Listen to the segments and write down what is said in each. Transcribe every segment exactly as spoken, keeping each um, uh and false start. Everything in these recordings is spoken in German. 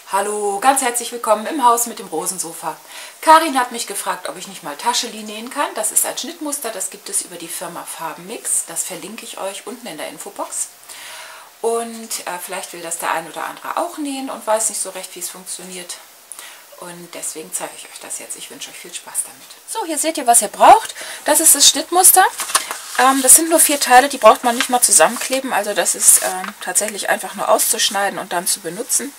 Hallo, ganz herzlich willkommen im Haus mit dem Rosensofa. Karin hat mich gefragt, ob ich nicht mal Tascheli nähen kann. Das ist ein Schnittmuster, das gibt es über die Firma Farbenmix. Das verlinke ich euch unten in der Infobox. Und äh, vielleicht will das der ein oder andere auch nähen und weiß nicht so recht, wie es funktioniert. Und deswegen zeige ich euch das jetzt. Ich wünsche euch viel Spaß damit. So, hier seht ihr, was ihr braucht. Das ist das Schnittmuster. Ähm, das sind nur vier Teile, die braucht man nicht mal zusammenkleben. Also das ist ähm, tatsächlich einfach nur auszuschneiden und dann zu benutzen.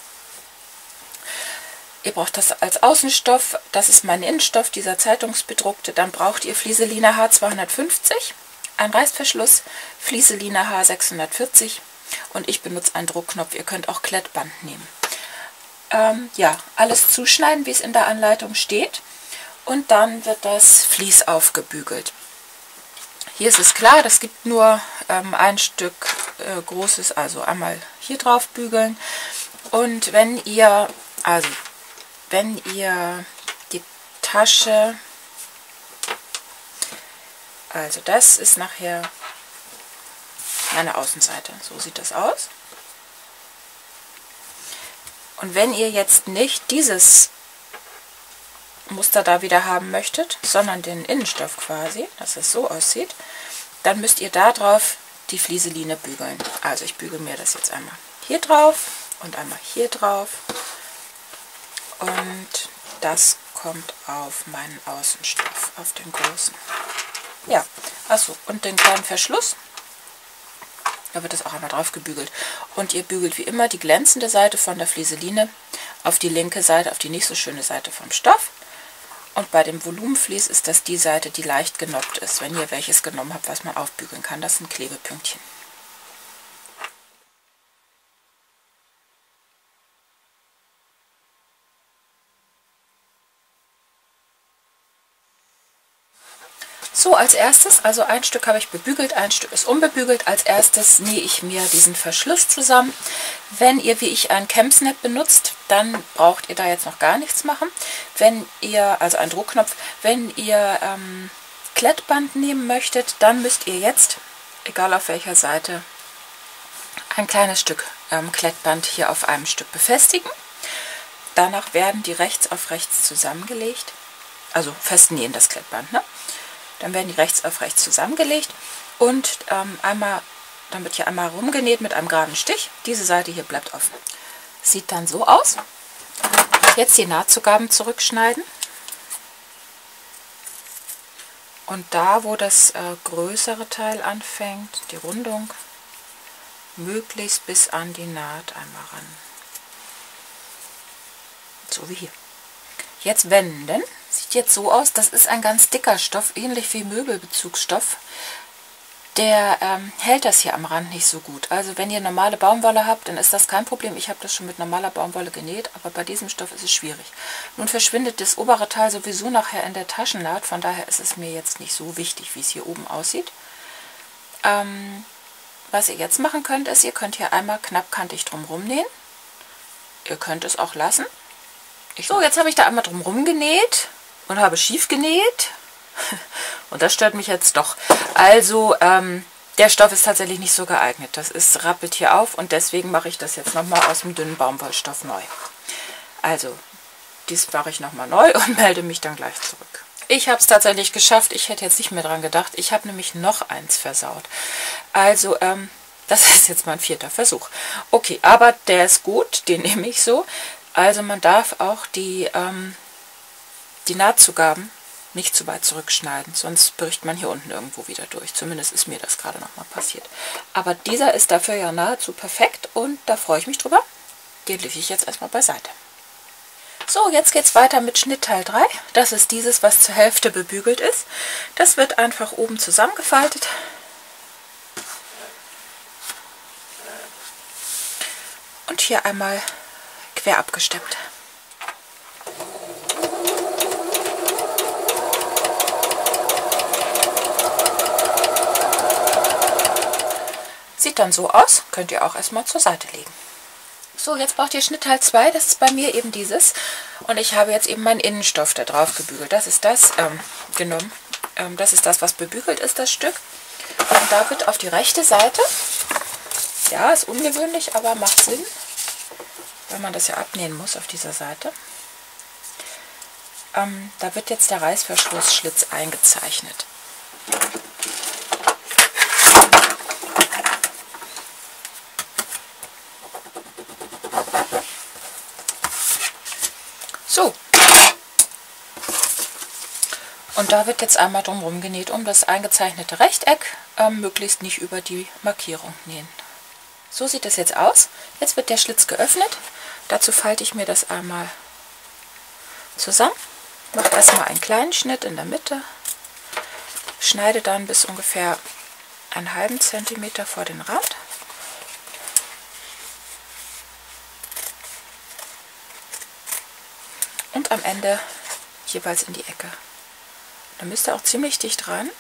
Ihr braucht das als Außenstoff, das ist mein Innenstoff, dieser zeitungsbedruckte. Dann braucht ihr Flieselina H zweihundertfünfzig, ein Reißverschluss, Flieselina H sechshundertvierzig und ich benutze einen Druckknopf. Ihr könnt auch Klettband nehmen. Ähm, ja, alles zuschneiden, wie es in der Anleitung steht. Und dann wird das Vlies aufgebügelt. Hier ist es klar, das gibt nur ähm, ein Stück äh, großes, also einmal hier drauf bügeln. Und wenn ihr, also wenn ihr die Tasche, also das ist nachher meine Außenseite, so sieht das aus. Und wenn ihr jetzt nicht dieses Muster da wieder haben möchtet, sondern den Innenstoff quasi, dass es so aussieht, dann müsst ihr da drauf die Flieseline bügeln. Also ich bügele mir das jetzt einmal hier drauf und einmal hier drauf. Und das kommt auf meinen Außenstoff, auf den großen. Ja, achso, und den kleinen Verschluss, da wird das auch einmal drauf gebügelt. Und ihr bügelt wie immer die glänzende Seite von der Flieseline auf die linke Seite, auf die nicht so schöne Seite vom Stoff. Und bei dem Volumenvlies ist das die Seite, die leicht genoppt ist, wenn ihr welches genommen habt, was man aufbügeln kann. Das sind Klebepünktchen. So, als erstes, also ein Stück habe ich bebügelt, ein Stück ist unbebügelt. Als erstes nähe ich mir diesen Verschluss zusammen. Wenn ihr wie ich ein Cam-Snap benutzt, dann braucht ihr da jetzt noch gar nichts machen. Wenn ihr, also ein Druckknopf, wenn ihr ähm, Klettband nehmen möchtet, dann müsst ihr jetzt, egal auf welcher Seite, ein kleines Stück ähm, Klettband hier auf einem Stück befestigen. Danach werden die rechts auf rechts zusammengelegt, also festnähen das Klettband, ne? Dann werden die rechts auf rechts zusammengelegt und ähm, einmal, dann wird hier einmal rumgenäht mit einem geraden Stich. Diese Seite hier bleibt offen. Sieht dann so aus. Jetzt die Nahtzugaben zurückschneiden. Und da, wo das äh, größere Teil anfängt, die Rundung, möglichst bis an die Naht einmal ran. So wie hier. Jetzt wenden. Sieht jetzt so aus, das ist ein ganz dicker Stoff, ähnlich wie Möbelbezugsstoff. Der ähm, hält das hier am Rand nicht so gut. Also wenn ihr normale Baumwolle habt, dann ist das kein Problem. Ich habe das schon mit normaler Baumwolle genäht, aber bei diesem Stoff ist es schwierig. Nun verschwindet das obere Teil sowieso nachher in der Taschennaht, von daher ist es mir jetzt nicht so wichtig, wie es hier oben aussieht. Ähm, was ihr jetzt machen könnt, ist, ihr könnt hier einmal knappkantig drumherum nähen. Ihr könnt es auch lassen. Ich so, jetzt habe ich da einmal drumherum genäht und habe schief genäht. Und das stört mich jetzt doch. Also, ähm, der Stoff ist tatsächlich nicht so geeignet. Das ist, rappelt hier auf und deswegen mache ich das jetzt nochmal aus dem dünnen Baumwollstoff neu. Also, dies mache ich nochmal neu und melde mich dann gleich zurück. Ich habe es tatsächlich geschafft. Ich hätte jetzt nicht mehr dran gedacht. Ich habe nämlich noch eins versaut. Also, ähm, das ist jetzt mein vierter Versuch. Okay, aber der ist gut. Den nehme ich so. Also man darf auch die, ähm, die Nahtzugaben nicht zu weit zurückschneiden, sonst bricht man hier unten irgendwo wieder durch. Zumindest ist mir das gerade nochmal passiert. Aber dieser ist dafür ja nahezu perfekt und da freue ich mich drüber. Den lege ich jetzt erstmal beiseite. So, jetzt geht es weiter mit Schnittteil drei. Das ist dieses, was zur Hälfte bebügelt ist. Das wird einfach oben zusammengefaltet. Und hier einmal quer abgesteppt. Sieht dann so aus, könnt ihr auch erstmal zur Seite legen. So, jetzt braucht ihr Schnittteil zwei, das ist bei mir eben dieses. Und ich habe jetzt eben meinen Innenstoff da drauf gebügelt. Das ist das ähm, genommen. Ähm, das ist das, was bebügelt ist, das Stück. Und da wird auf die rechte Seite, ja, ist ungewöhnlich, aber macht Sinn. Da weil man das ja abnähen muss auf dieser Seite. Ähm, da wird jetzt der Reißverschlussschlitz eingezeichnet. So. Und da wird jetzt einmal drumherum genäht, um das eingezeichnete Rechteck, ähm, möglichst nicht über die Markierung nähen. So sieht das jetzt aus. Jetzt wird der Schlitz geöffnet. Dazu falte ich mir das einmal zusammen. Mache erstmal einen kleinen Schnitt in der Mitte. Schneide dann bis ungefähr einen halben Zentimeter vor den Rand. Und am Ende jeweils in die Ecke. Da müsst ihr auch ziemlich dicht ran,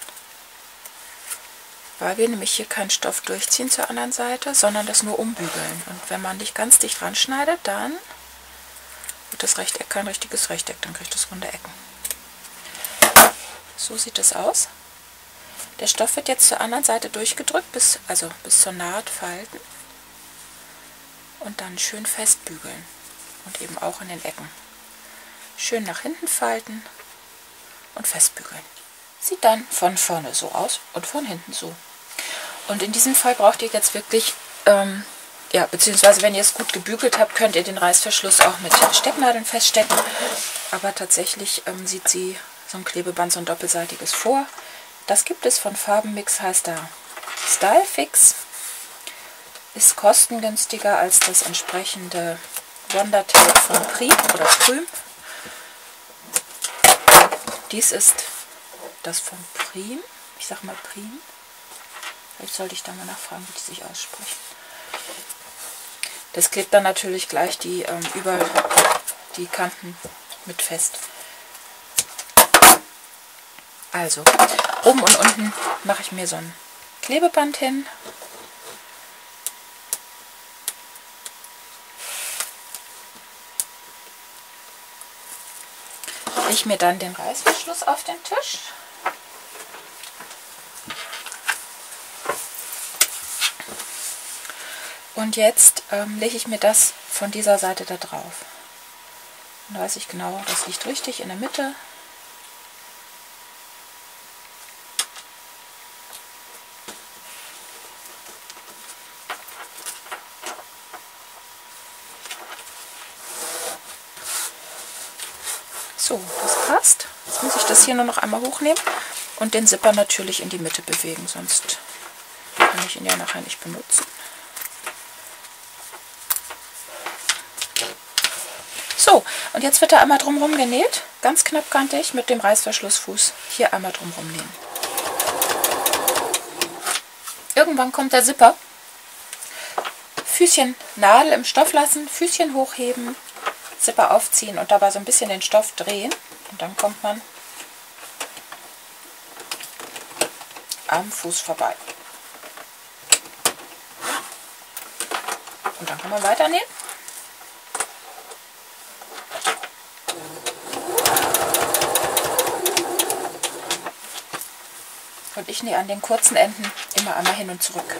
weil wir nämlich hier keinen Stoff durchziehen zur anderen Seite, sondern das nur umbügeln. Und wenn man nicht ganz dicht ran schneidet, dann wird das Rechteck kein richtiges Rechteck, dann kriegt es runde Ecken. So sieht es aus. Der Stoff wird jetzt zur anderen Seite durchgedrückt, bis, also bis zur Naht falten. Und dann schön festbügeln. Und eben auch in den Ecken. Schön nach hinten falten und festbügeln. Sieht dann von vorne so aus und von hinten so. Und in diesem Fall braucht ihr jetzt wirklich, ähm, ja, beziehungsweise wenn ihr es gut gebügelt habt, könnt ihr den Reißverschluss auch mit Stecknadeln feststecken. Aber tatsächlich ähm, sieht sie so ein Klebeband, so ein doppelseitiges vor. Das gibt es von Farbenmix, heißt da Stylefix. Ist kostengünstiger als das entsprechende Wondertape von Priem oder Prüm. Dies ist das von Priem. Ich sag mal Priem. Vielleicht sollte ich da mal nachfragen, wie die sich aussprechen. Das klebt dann natürlich gleich die ähm, über die Kanten mit fest. Also, oben und unten mache ich mir so ein Klebeband hin. Ich mir dann den Reißverschluss auf den Tisch. Und jetzt ähm, lege ich mir das von dieser Seite da drauf. Dann weiß ich genau, das liegt richtig in der Mitte. So, das passt. Jetzt muss ich das hier nur noch einmal hochnehmen und den Zipper natürlich in die Mitte bewegen, sonst kann ich ihn ja nachher nicht benutzen. So, und jetzt wird er einmal drumherum genäht, ganz knappkantig mit dem Reißverschlussfuß hier einmal drumherum nähen. Irgendwann kommt der Zipper. Füßchen Nadel im Stoff lassen, Füßchen hochheben, Zipper aufziehen und dabei so ein bisschen den Stoff drehen. Und dann kommt man am Fuß vorbei. Und dann kann man weiter nähen. Und ich nähe an den kurzen Enden immer einmal hin und zurück.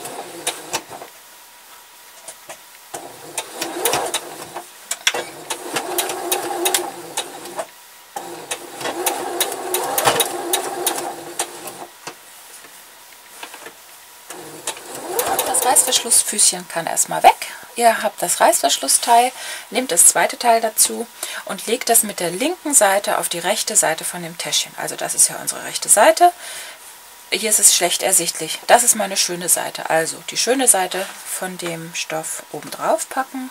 Das Reißverschlussfüßchen kann erstmal weg. Ihr habt das Reißverschlussteil, nehmt das zweite Teil dazu und legt das mit der linken Seite auf die rechte Seite von dem Täschchen. Also das ist ja unsere rechte Seite. Hier ist es schlecht ersichtlich. Das ist meine schöne Seite. Also die schöne Seite von dem Stoff oben drauf packen.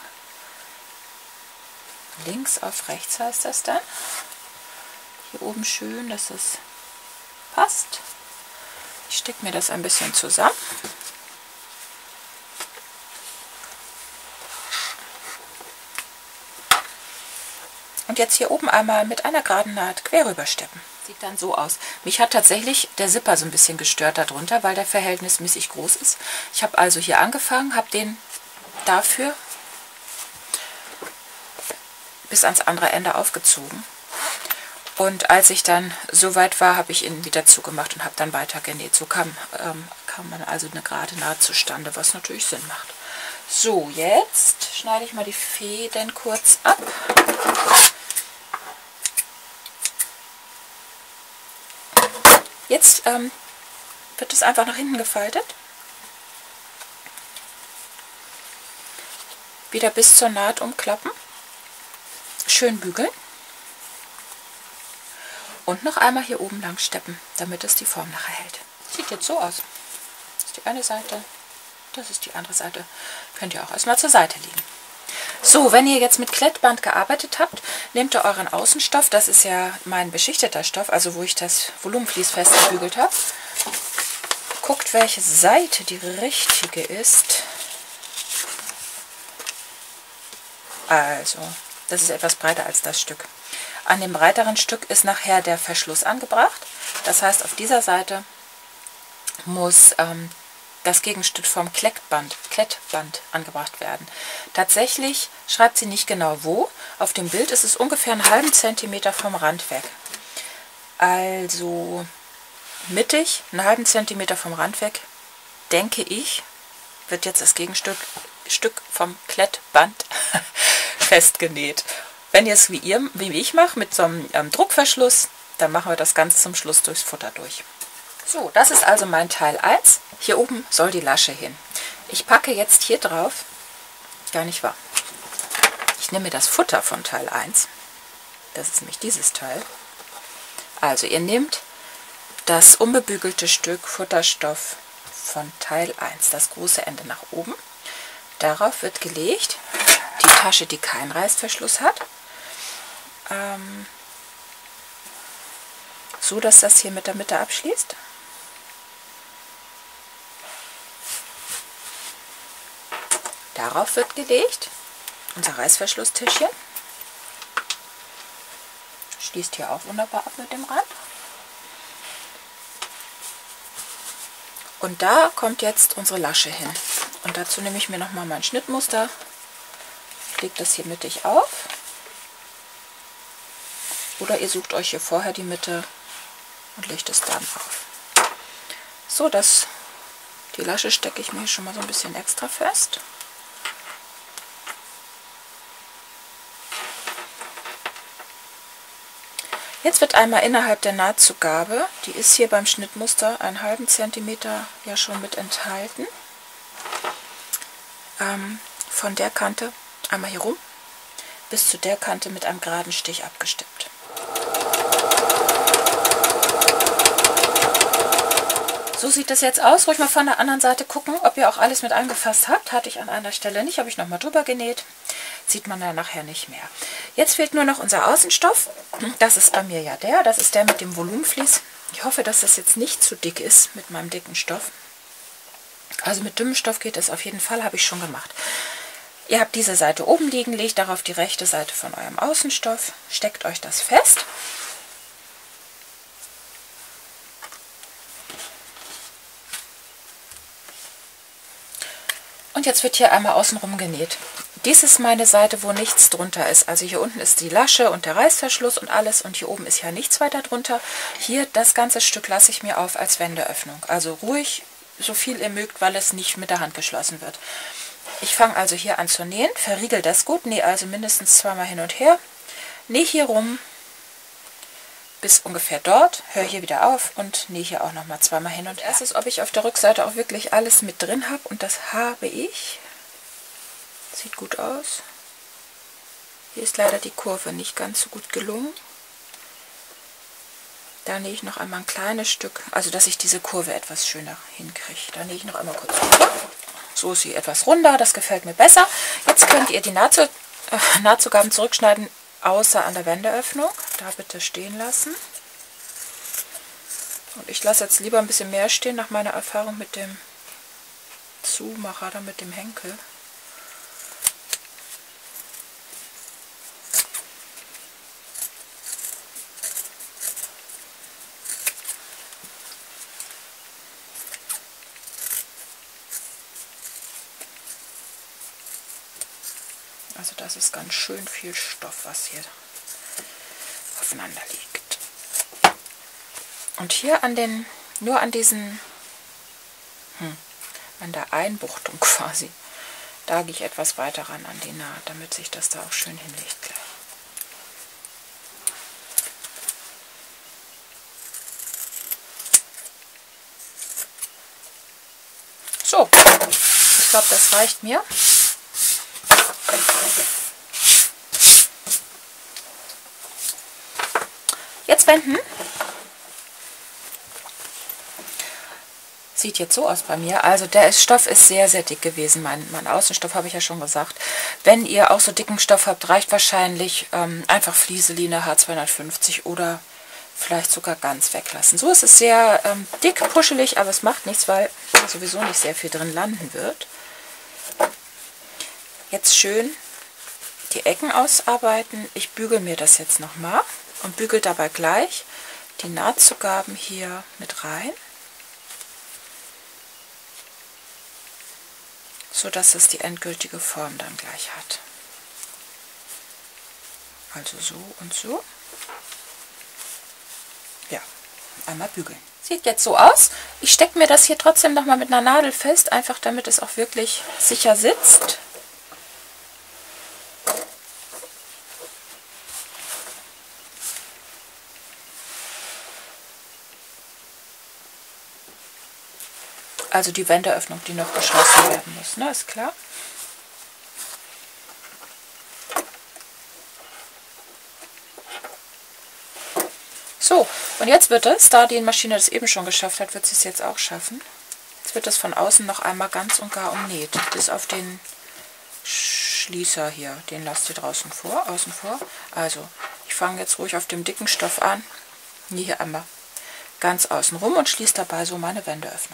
Links auf rechts heißt das dann. Hier oben schön, dass es passt. Ich stecke mir das ein bisschen zusammen. Und jetzt hier oben einmal mit einer geraden Naht quer rübersteppen. Sieht dann so aus. Mich hat tatsächlich der Zipper so ein bisschen gestört darunter, weil der verhältnismäßig groß ist. Ich habe also hier angefangen, habe den dafür bis ans andere Ende aufgezogen. Und als ich dann so weit war, habe ich ihn wieder zugemacht und habe dann weiter genäht. So kam, ähm, kam man also eine gerade Naht zustande, was natürlich Sinn macht. So, jetzt schneide ich mal die Fäden kurz ab. Jetzt ähm, wird es einfach nach hinten gefaltet. Wieder bis zur Naht umklappen. Schön bügeln. Und noch einmal hier oben lang steppen, damit es die Form nachher hält. Sieht jetzt so aus. Das ist die eine Seite, das ist die andere Seite. Könnt ihr auch erstmal zur Seite legen. So, wenn ihr jetzt mit Klettband gearbeitet habt, nehmt ihr euren Außenstoff, das ist ja mein beschichteter Stoff, also wo ich das Volumenvlies festgebügelt habe. Guckt, welche Seite die richtige ist. Also, das ist etwas breiter als das Stück. An dem breiteren Stück ist nachher der Verschluss angebracht. Das heißt, auf dieser Seite muss ähm, das Gegenstück vom Klettband, Klettband angebracht werden. Tatsächlich schreibt sie nicht genau wo. Auf dem Bild ist es ungefähr einen halben Zentimeter vom Rand weg. Also mittig, einen halben Zentimeter vom Rand weg, denke ich, wird jetzt das Gegenstück Stück vom Klettband festgenäht. Wenn ihr es wie, ihr, wie ich mache, mit so einem ähm, Druckverschluss, dann machen wir das Ganze zum Schluss durchs Futter durch. So, das ist also mein Teil eins. Hier oben soll die Lasche hin. Ich packe jetzt hier drauf, gar nicht wahr, ich nehme das Futter von Teil eins. Das ist nämlich dieses Teil. Also ihr nehmt das unbebügelte Stück Futterstoff von Teil eins, das große Ende nach oben. Darauf wird gelegt die Tasche, die keinen Reißverschluss hat. Ähm, so, dass das hier mit der Mitte abschließt. Darauf wird gelegt unser Reißverschlusstäschchen. Schließt hier auch wunderbar ab mit dem Rand. Und da kommt jetzt unsere Lasche hin. Und dazu nehme ich mir nochmal mein Schnittmuster, lege das hier mittig auf. Oder ihr sucht euch hier vorher die Mitte und legt es dann auf. So, das, die Lasche stecke ich mir schon mal so ein bisschen extra fest. Jetzt wird einmal innerhalb der Nahtzugabe, die ist hier beim Schnittmuster einen halben Zentimeter ja schon mit enthalten, ähm, von der Kante einmal hier rum bis zu der Kante mit einem geraden Stich abgesteppt. So sieht das jetzt aus. Ruhig mal von der anderen Seite gucken, ob ihr auch alles mit angefasst habt. Hatte ich an einer Stelle nicht, habe ich nochmal drüber genäht. Sieht man dann nachher nicht mehr. Jetzt fehlt nur noch unser Außenstoff. Das ist bei mir ja der. Das ist der mit dem Volumenvlies. Ich hoffe, dass das jetzt nicht zu dick ist mit meinem dicken Stoff. Also mit dünnem Stoff geht es auf jeden Fall, habe ich schon gemacht. Ihr habt diese Seite oben liegen, legt darauf die rechte Seite von eurem Außenstoff, steckt euch das fest. Und jetzt wird hier einmal außenrum genäht. Dies ist meine Seite, wo nichts drunter ist. Also hier unten ist die Lasche und der Reißverschluss und alles und hier oben ist ja nichts weiter drunter. Hier das ganze Stück lasse ich mir auf als Wendeöffnung. Also ruhig, so viel ihr mögt, weil es nicht mit der Hand geschlossen wird. Ich fange also hier an zu nähen, verriegel das gut, nähe also mindestens zweimal hin und her, nähe hier rum bis ungefähr dort, höre hier wieder auf und nähe hier auch nochmal zweimal hin und her. Erstes, ob ich auf der Rückseite auch wirklich alles mit drin habe und das habe ich. Sieht gut aus. Hier ist leider die Kurve nicht ganz so gut gelungen. Da nähe ich noch einmal ein kleines Stück, also dass ich diese Kurve etwas schöner hinkriege. Da nähe ich noch einmal kurz rüber. So ist sie etwas runder, das gefällt mir besser. Jetzt könnt ihr die Nahtzu äh, Nahtzugaben zurückschneiden, außer an der Wendeöffnung. Da bitte stehen lassen. Und ich lasse jetzt lieber ein bisschen mehr stehen, nach meiner Erfahrung mit dem Zumacher oder mit dem Henkel. Also das ist ganz schön viel Stoff, was hier aufeinander liegt. Und hier an den, nur an diesen, hm, an der Einbuchtung quasi, Da gehe ich etwas weiter ran an die Naht, damit sich das da auch schön hinlegt gleich. So, ich glaube, das reicht mir. Jetzt wenden. Sieht jetzt so aus bei mir. Also der Stoff ist sehr, sehr dick gewesen. Mein, mein Außenstoff habe ich ja schon gesagt. Wenn ihr auch so dicken Stoff habt, reicht wahrscheinlich ähm, einfach Flieseline H zweihundertfünfzig oder vielleicht sogar ganz weglassen. So ist es sehr ähm, dick, puschelig, aber es macht nichts, weil sowieso nicht sehr viel drin landen wird. Jetzt schön die Ecken ausarbeiten. Ich bügele mir das jetzt nochmal und bügele dabei gleich die Nahtzugaben hier mit rein, so dass es die endgültige Form dann gleich hat. Also so und so. Ja, einmal bügeln. Sieht jetzt so aus. Ich stecke mir das hier trotzdem nochmal mit einer Nadel fest, einfach damit es auch wirklich sicher sitzt. Also die Wendeöffnung, die noch geschlossen werden muss, ne, ist klar. So, und jetzt wird es, da die Maschine das eben schon geschafft hat, wird sie es jetzt auch schaffen. Jetzt wird es von außen noch einmal ganz und gar umnäht, bis auf den Schließer hier. Den lasst ihr draußen vor, außen vor. Also, ich fange jetzt ruhig auf dem dicken Stoff an. Hier einmal ganz außen rum und schließe dabei so meine Wendeöffnung.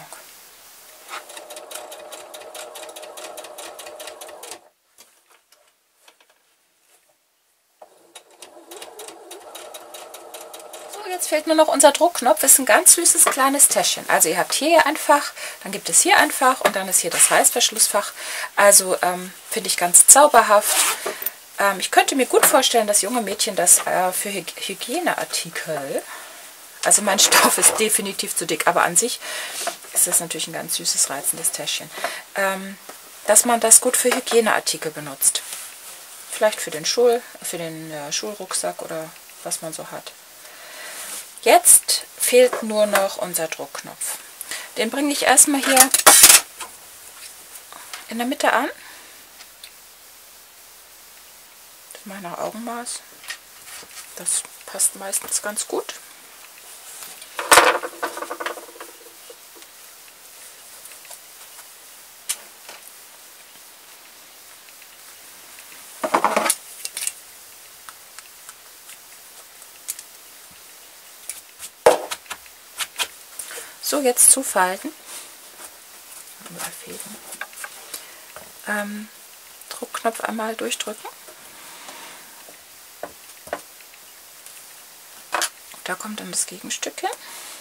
Jetzt fehlt nur noch unser Druckknopf. Ist ein ganz süßes kleines Täschchen. Also ihr habt hier ein Fach, dann gibt es hier ein Fach und dann ist hier das Reißverschlussfach. Also ähm, finde ich ganz zauberhaft. Ähm, ich könnte mir gut vorstellen, dass junge Mädchen das äh, für Hy Hygieneartikel, also mein Stoff ist definitiv zu dick, aber an sich ist das natürlich ein ganz süßes, reizendes Täschchen, ähm, dass man das gut für Hygieneartikel benutzt. Vielleicht für den Schul, für den äh, Schulrucksack oder was man so hat. Jetzt fehlt nur noch unser Druckknopf. Den bringe ich erstmal hier in der Mitte an. Das mache ich nach Augenmaß. Das passt meistens ganz gut. So, jetzt zufalten. Oder Fäden. Ähm, Druckknopf einmal durchdrücken. Da kommt dann das Gegenstück hin.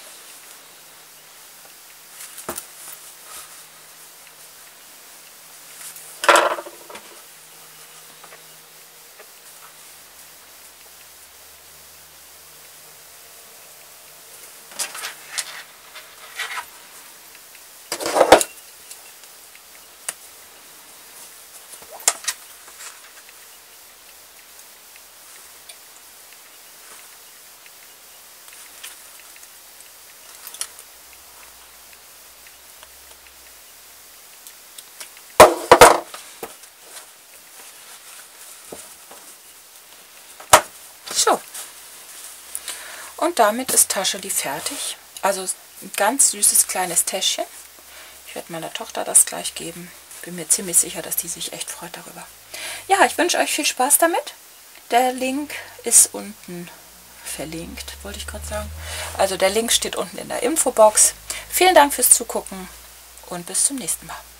So, und damit ist Tascheli fertig. Also ein ganz süßes kleines Täschchen. Ich werde meiner Tochter das gleich geben. Bin mir ziemlich sicher, dass die sich echt freut darüber. Ja, ich wünsche euch viel Spaß damit. Der Link ist unten verlinkt, wollte ich gerade sagen. Also der Link steht unten in der Infobox. Vielen Dank fürs Zugucken und bis zum nächsten Mal.